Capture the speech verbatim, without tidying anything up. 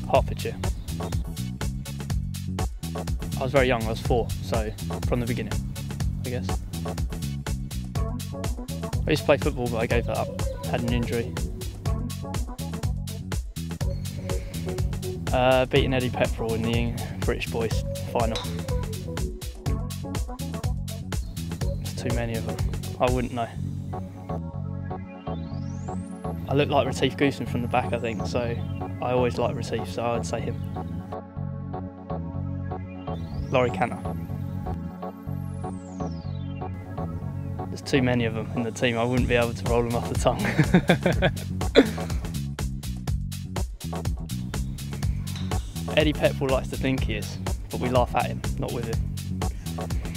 Hertfordshire. I was very young, I was four, so from the beginning, I guess. I used to play football, but I gave that up, had an injury. Uh, beating Eddie Pepperell in the British Boys final. There's too many of them, I wouldn't know. I look like Retief Goosen from the back, I think, so I always like Retief, so I would say him. Laurie Cantor. There's too many of them in the team, I wouldn't be able to roll them off the tongue. Eddie Pepperell likes to think he is, but we laugh at him, not with him.